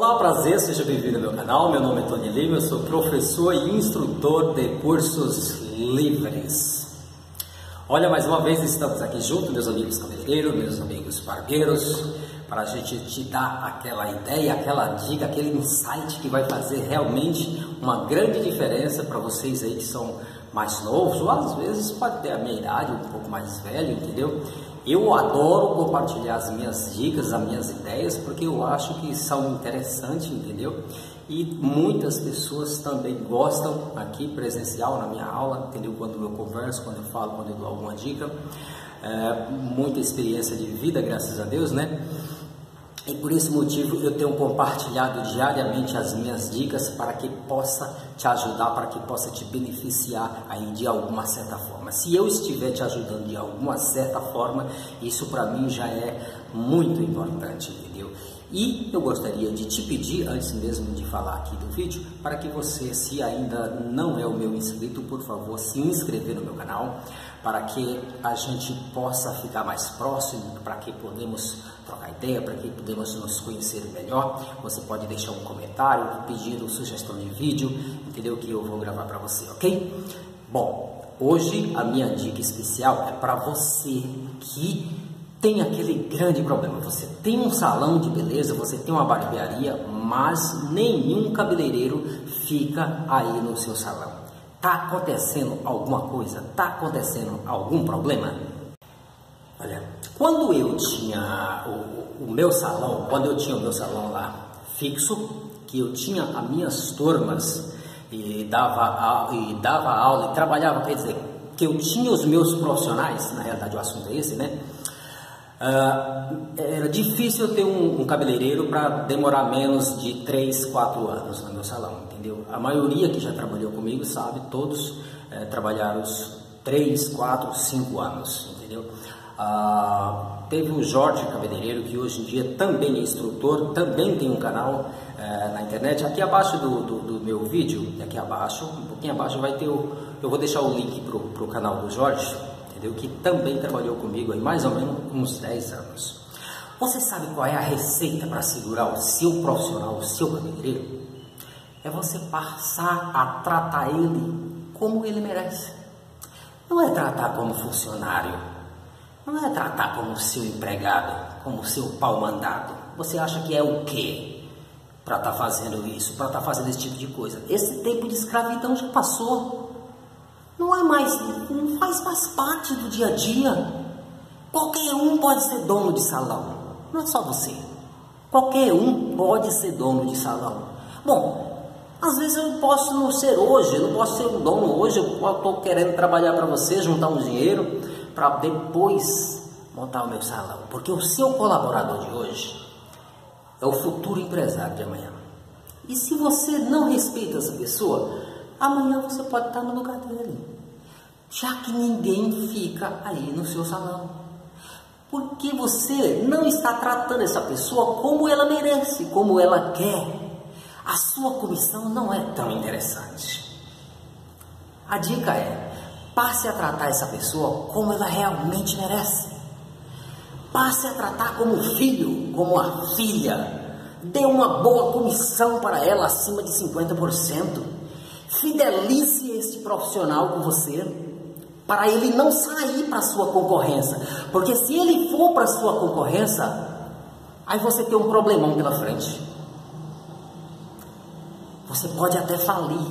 Olá, prazer, seja bem-vindo ao meu canal. Meu nome é Tony Lima, eu sou professor e instrutor de cursos livres. Olha, mais uma vez estamos aqui juntos, meus amigos cabeleireiros, meus amigos barbeiros, para a gente te dar aquela ideia, aquela dica, aquele insight que vai fazer realmente uma grande diferença para vocês aí que são mais novos, ou às vezes pode ter a minha idade, um pouco mais velho, entendeu? Eu adoro compartilhar as minhas dicas, as minhas ideias, porque eu acho que são interessantes, entendeu? E muitas pessoas também gostam aqui presencial na minha aula, entendeu? Quando eu converso, quando eu falo, quando eu dou alguma dica. Muita experiência de vida, graças a Deus, né? E por esse motivo eu tenho compartilhado diariamente as minhas dicas para que possa te ajudar, para que possa te beneficiar aí de alguma certa forma. Se eu estiver te ajudando de alguma certa forma, isso para mim já é muito importante, entendeu? E eu gostaria de te pedir, antes mesmo de falar aqui do vídeo, para que você, se ainda não é o meu inscrito, por favor, se inscrever no meu canal, para que a gente possa ficar mais próximo, para que podemos trocar ideia, para que podemos nos conhecer melhor. Você pode deixar um comentário pedindo sugestão de vídeo, entendeu? Que eu vou gravar para você, ok? Bom, hoje a minha dica especial é para você que tem aquele grande problema. Você tem um salão de beleza, você tem uma barbearia, mas nenhum cabeleireiro fica aí no seu salão. Tá acontecendo alguma coisa? Tá acontecendo algum problema? Olha, quando eu tinha o meu salão, quando eu tinha o meu salão lá fixo, que eu tinha as minhas turmas e dava aula e trabalhava, quer dizer, que eu tinha os meus profissionais, na realidade o assunto é esse, né? Era difícil eu ter um cabeleireiro para demorar menos de 3, 4 anos no meu salão, entendeu? A maioria que já trabalhou comigo sabe, todos trabalharam os 3, 4, 5 anos, entendeu? Teve o Jorge Cabeleireiro, que hoje em dia também é instrutor, também tem um canal na internet. Aqui abaixo do meu vídeo, aqui abaixo, um pouquinho abaixo, vai ter eu vou deixar o link pro canal do Jorge, entendeu? Que também trabalhou comigo aí mais ou menos uns 10 anos. Você sabe qual é a receita para segurar o seu profissional, o seu cabeleireiro? É você passar a tratar ele como ele merece. Não é tratar como funcionário, não é tratar como seu empregado, como seu pau mandado. Você acha que é o quê para estar fazendo isso, para estar fazendo esse tipo de coisa? Esse tempo de escravidão já passou. Não é mais, não faz mais parte do dia a dia. Qualquer um pode ser dono de salão, não é só você. Qualquer um pode ser dono de salão. Bom, às vezes eu posso não ser hoje, eu não posso ser um dono hoje, eu estou querendo trabalhar para você, juntar um dinheiro para depois montar o meu salão. Porque o seu colaborador de hoje é o futuro empresário de amanhã. E se você não respeita essa pessoa, amanhã você pode estar no lugar dele, já que ninguém fica aí no seu salão. Porque você não está tratando essa pessoa como ela merece, como ela quer. A sua comissão não é tão interessante. A dica é: passe a tratar essa pessoa como ela realmente merece. Passe a tratar como filho, como a filha. Dê uma boa comissão para ela acima de 50%. Fidelize esse profissional com você, para ele não sair para a sua concorrência. Porque se ele for para a sua concorrência, aí você tem um problemão pela frente. Você pode até falir.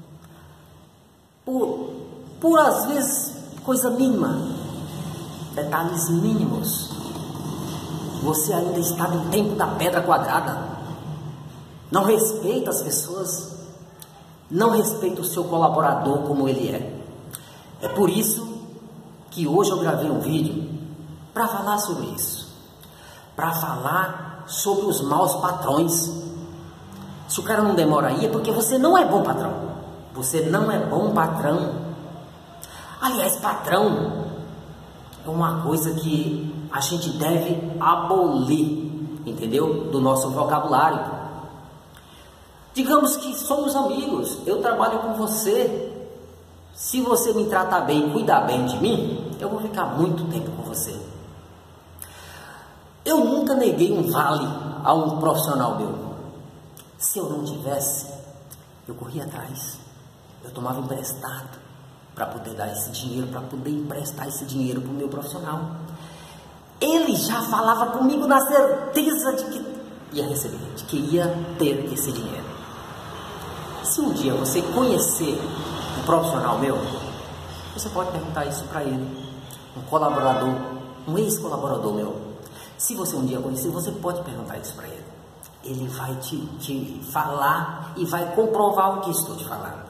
Por às vezes, coisa mínima, detalhes mínimos. Você ainda está no tempo da pedra quadrada. Não respeita as pessoas. Não respeita o seu colaborador como ele é. É por isso que hoje eu gravei um vídeo para falar sobre isso. Para falar sobre os maus patrões. Se o cara não demora aí é porque você não é bom patrão. Você não é bom patrão. Aliás, patrão é uma coisa que a gente deve abolir, entendeu? Do nosso vocabulário. Digamos que somos amigos, eu trabalho com você. Se você me tratar bem, cuidar bem de mim, eu vou ficar muito tempo com você. Eu nunca neguei um vale a um profissional meu. Se eu não tivesse, eu corria atrás, eu tomava emprestado para poder dar esse dinheiro, para poder emprestar esse dinheiro para o meu profissional. Ele já falava comigo na certeza de que ia receber, de que ia ter esse dinheiro. Se um dia você conhecer um profissional meu, você pode perguntar isso para ele, um colaborador, um ex-colaborador meu. Se você um dia conhecer, você pode perguntar isso para ele. Ele vai te falar e vai comprovar o que estou te falando.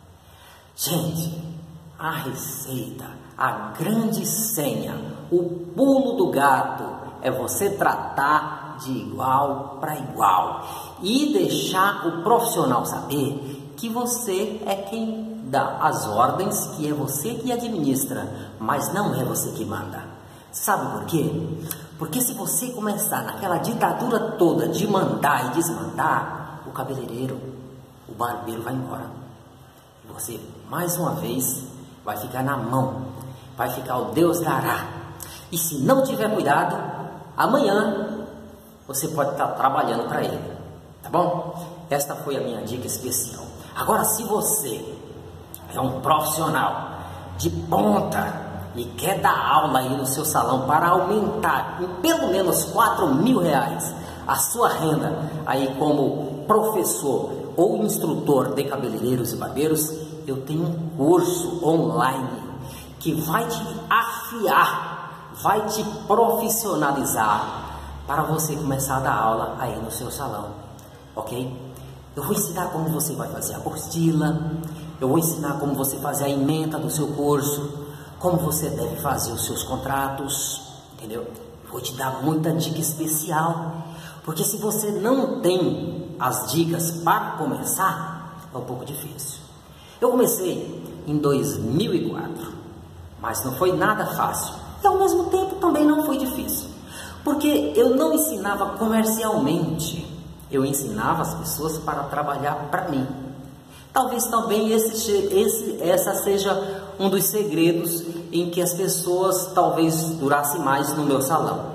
Gente, a receita, a grande senha, o pulo do gato é você tratar de igual para igual e deixar o profissional saber que você é quem dá as ordens, que é você que administra, mas não é você que manda. Sabe por quê? Porque se você começar naquela ditadura toda de mandar e desmandar, o cabeleireiro, o barbeiro vai embora. E você, mais uma vez, vai ficar na mão, vai ficar o Deus dará. E se não tiver cuidado, amanhã você pode estar trabalhando para ele, tá bom? Esta foi a minha dica especial. Agora, se você é um profissional de ponta e quer dar aula aí no seu salão para aumentar em pelo menos R$4.000 a sua renda aí como professor ou instrutor de cabeleireiros e barbeiros, eu tenho um curso online que vai te afiar, vai te profissionalizar para você começar a dar aula aí no seu salão, ok? Eu vou ensinar como você vai fazer a apostila, eu vou ensinar como você fazer a ementa do seu curso, como você deve fazer os seus contratos, entendeu? Vou te dar muita dica especial, porque se você não tem as dicas para começar, é um pouco difícil. Eu comecei em 2004, mas não foi nada fácil, e ao mesmo tempo também não foi difícil, porque eu não ensinava comercialmente, eu ensinava as pessoas para trabalhar para mim. Talvez também essa seja um dos segredos em que as pessoas talvez durassem mais no meu salão.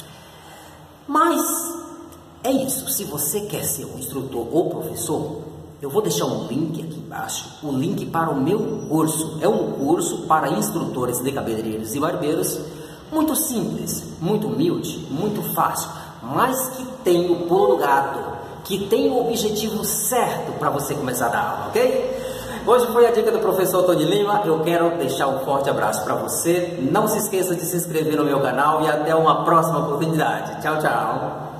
Mas é isso, se você quer ser um instrutor ou professor, eu vou deixar um link aqui embaixo, o link para o meu curso. É um curso para instrutores de cabeleireiros e barbeiros, muito simples, muito humilde, muito fácil, mas que tem o pulo do gato, que tem o objetivo certo para você começar a dar aula, ok? Hoje foi a dica do professor Tony Lima. Eu quero deixar um forte abraço para você. Não se esqueça de se inscrever no meu canal e até uma próxima oportunidade. Tchau, tchau.